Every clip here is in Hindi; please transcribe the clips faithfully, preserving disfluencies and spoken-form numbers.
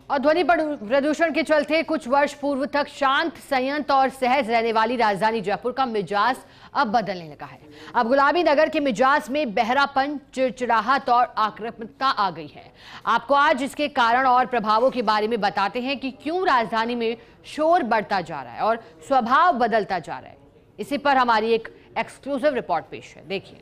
और ध्वनि प्रदूषण के चलते कुछ वर्ष पूर्व तक शांत, संयत और सहज रहने वाली राजधानी जयपुर का मिजाज अब बदलने लगा है। अब गुलाबी नगर के मिजाज में बहरापन, चिड़चिड़ाहट और आक्रामकता आ गई है। आपको आज इसके कारण और प्रभावों के बारे में बताते हैं कि क्यों राजधानी में शोर बढ़ता जा रहा है और स्वभाव बदलता जा रहा है। इसी पर हमारी एक एक्सक्लूसिव रिपोर्ट पेश है, देखिए।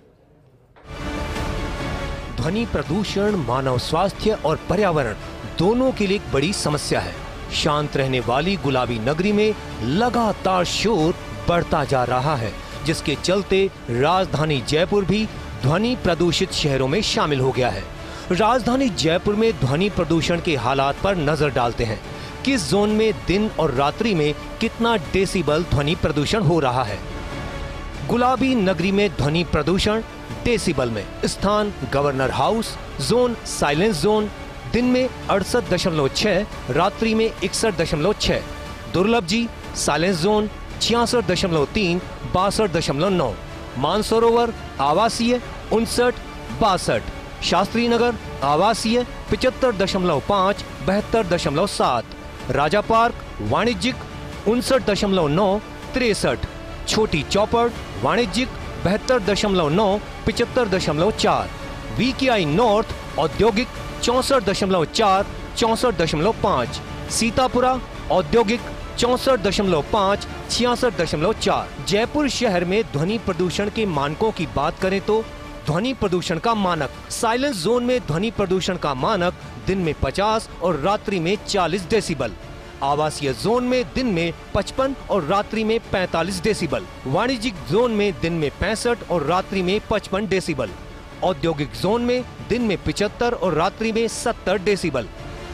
ध्वनि प्रदूषण मानव स्वास्थ्य और पर्यावरण दोनों के लिए एक बड़ी समस्या है। शांत रहने वाली गुलाबी नगरी में लगातार शोर बढ़ता जा रहा है, जिसके चलते राजधानी जयपुर भी ध्वनि प्रदूषित शहरों में शामिल हो गया है। राजधानी जयपुर में ध्वनि प्रदूषण के हालात पर नजर डालते हैं। किस जोन में दिन और रात्रि में कितना डेसिबल ध्वनि प्रदूषण हो रहा है। गुलाबी नगरी में ध्वनि प्रदूषण डेसिबल में स्थान governor house, zone silence zone, दिन में अड़सठ दशमलव छह, रात्रि में इकसठ दशमलव छह। दुर्लभ जी साइलेंस जोन छियासठ दशमलव तीन, बासठ दशमलव नौ। मानसरोवर आवासीय उनसठ बासठ। शास्त्री नगर आवासीय पिचहत्तर दशमलव पाँच, बहत्तर दशमलव सात। राजा पार्क वाणिज्यिक उनसठ दशमलव नौ, तिरसठ। छोटी चौपड़ वाणिज्यिक बहत्तर दशमलव नौ, पिचहत्तर दशमलव चार। वी के आई नॉर्थ औद्योगिक चौसठ दशमलव चार, चौसठ दशमलव पाँच। सीतापुरा औद्योगिक चौसठ दशमलव पाँच, छियासठ दशमलव चार। जयपुर शहर में ध्वनि प्रदूषण के मानकों की बात करें तो ध्वनि प्रदूषण का मानक साइलेंस जोन में ध्वनि प्रदूषण का मानक दिन में पचास और रात्रि में चालीस डेसिबल। आवासीय जोन में दिन में पचपन और रात्रि में पैंतालीस डेसिबल। वाणिज्यिक जोन में दिन में पैंसठ और रात्रि में पचपन डेसिबल। औद्योगिक जोन में दिन में पिचहत्तर और रात्रि में सत्तर डेसिबल।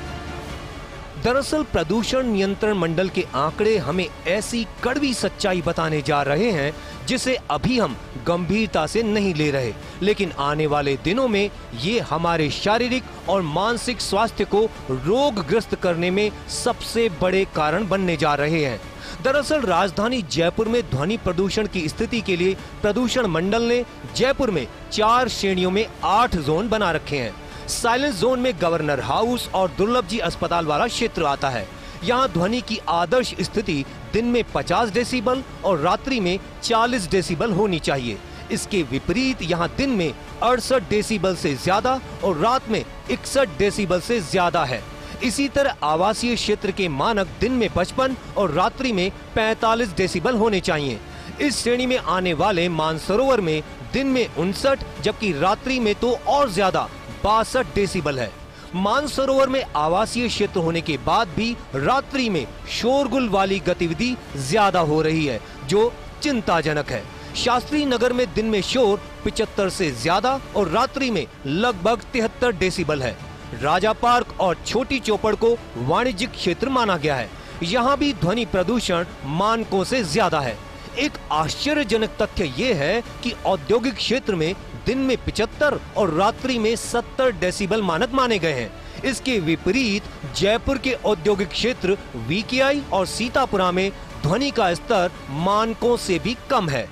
दरअसल प्रदूषण नियंत्रण मंडल के आंकड़े हमें ऐसी कड़वी सच्चाई बताने जा रहे हैं जिसे अभी हम गंभीरता से नहीं ले रहे, लेकिन आने वाले दिनों में ये हमारे शारीरिक और मानसिक स्वास्थ्य को रोगग्रस्त करने में सबसे बड़े कारण बनने जा रहे हैं। दरअसल राजधानी जयपुर में ध्वनि प्रदूषण की स्थिति के लिए प्रदूषण मंडल ने जयपुर में चार श्रेणियों में आठ जोन बना रखे हैं। साइलेंस जोन में गवर्नर हाउस और दुर्लभ जी अस्पताल वाला क्षेत्र आता है। यहाँ ध्वनि की आदर्श स्थिति दिन में पचास डेसिबल और रात्रि में चालीस डेसिबल होनी चाहिए। इसके विपरीत यहाँ दिन में अड़सठ डेसिबल से ज्यादा और रात में इकसठ डेसिबल से ज्यादा है। इसी तरह आवासीय क्षेत्र के मानक दिन में पचपन और रात्रि में पैंतालीस डेसिबल होने चाहिए। इस श्रेणी में आने वाले मानसरोवर में दिन में उनसठ जबकि रात्रि में तो और ज्यादा बासठ डेसिबल है। मानसरोवर में आवासीय क्षेत्र होने के बाद भी रात्रि में शोरगुल वाली गतिविधि ज्यादा हो रही है, जो चिंताजनक है। शास्त्री नगर में दिन में शोर पिचहत्तर से ज्यादा और रात्रि में लगभग तिहत्तर डेसिबल है। राजा पार्क और छोटी चौपड़ को वाणिज्यिक क्षेत्र माना गया है। यहाँ भी ध्वनि प्रदूषण मानकों से ज्यादा है। एक आश्चर्यजनक तथ्य ये है कि औद्योगिक क्षेत्र में दिन में पिचहत्तर और रात्रि में सत्तर डेसिबल मानक माने गए हैं। इसके विपरीत जयपुर के औद्योगिक क्षेत्र वी के आई और सीतापुरा में ध्वनि का स्तर मानकों से भी कम है।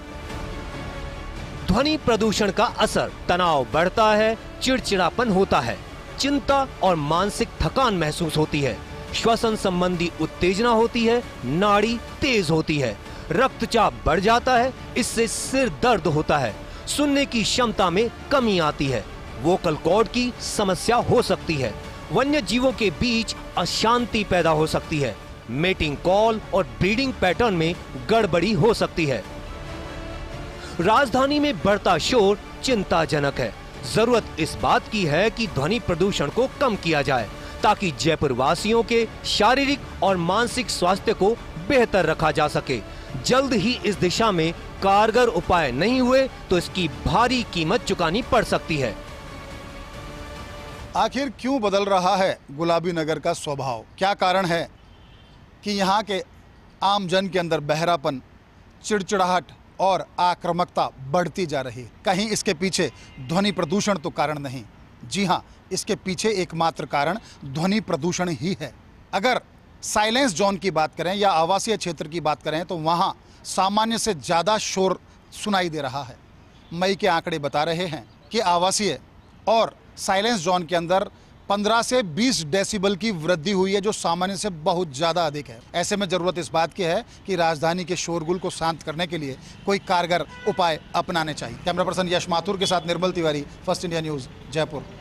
ध्वनि प्रदूषण का असर तनाव बढ़ता है, चिड़चिड़ापन होता है, चिंता और मानसिक थकान महसूस होती है, श्वसन संबंधी उत्तेजना होती है, नाड़ी तेज होती है, रक्तचाप बढ़ जाता है, इससे सिर दर्द होता है, सुनने की क्षमता में कमी आती है, वोकल कॉर्ड की समस्या हो सकती है, वन्य जीवों के बीच अशांति पैदा हो सकती है, मेटिंग कॉल और ब्रीडिंग पैटर्न में गड़बड़ी हो सकती है। राजधानी में बढ़ता शोर चिंताजनक है। जरूरत इस बात की है कि ध्वनि प्रदूषण को कम किया जाए ताकि जयपुर वासियों के शारीरिक और मानसिक स्वास्थ्य को बेहतर रखा जा सके। जल्द ही इस दिशा में कारगर उपाय नहीं हुए तो इसकी भारी कीमत चुकानी पड़ सकती है। आखिर क्यों बदल रहा है गुलाबी नगर का स्वभाव? क्या कारण है कि यहाँ के आम जन के अंदर बहरापन, चिड़चिड़ाहट और आक्रामकता बढ़ती जा रही है? कहीं इसके पीछे ध्वनि प्रदूषण तो कारण नहीं। जी हाँ, इसके पीछे एकमात्र कारण ध्वनि प्रदूषण ही है। अगर साइलेंस जोन की बात करें या आवासीय क्षेत्र की बात करें तो वहाँ सामान्य से ज़्यादा शोर सुनाई दे रहा है। मई के आंकड़े बता रहे हैं कि आवासीय और साइलेंस जोन के अंदर पंद्रह से बीस डेसिबल की वृद्धि हुई है, जो सामान्य से बहुत ज़्यादा अधिक है। ऐसे में ज़रूरत इस बात की है कि राजधानी के शोरगुल को शांत करने के लिए कोई कारगर उपाय अपनाने चाहिए। कैमरा पर्सन यश माथुर के साथ Nirmal Tiwari, First India News, Jaipur.